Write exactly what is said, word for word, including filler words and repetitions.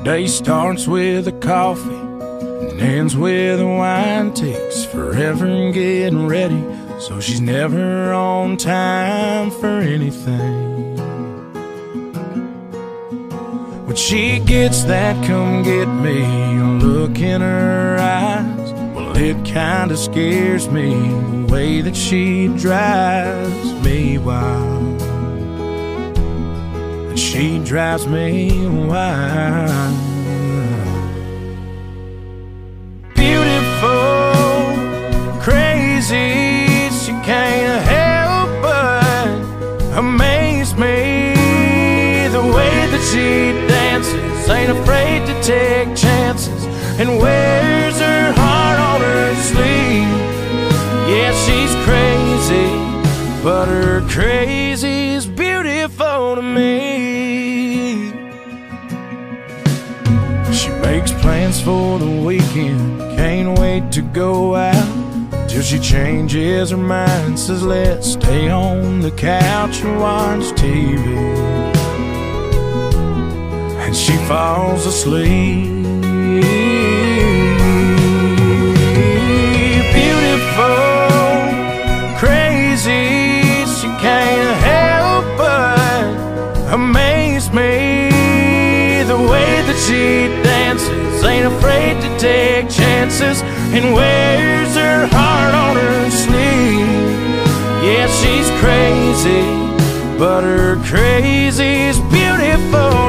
Day starts with a coffee and ends with a wine. Takes forever getting ready, so she's never on time for anything. When she gets that come get me look in her eyes, well, it kinda scares me the way that she drives me wild. And she drives me wild. Beautiful, crazy, she can't help but amaze me. The way that she dances, ain't afraid to take chances, and wears her heart on her sleeve. Yeah, she's crazy, but her crazy's beautiful to me. She makes plans for the weekend, can't wait to go out, till she changes her mind, says let's stay on the couch and watch T V. And she falls asleep. Beautiful, crazy, she can't help but amaze me. The way that she dances, ain't afraid to take chances, and wears her heart on her sleeve. Yeah, she's crazy, but her crazy's beautiful.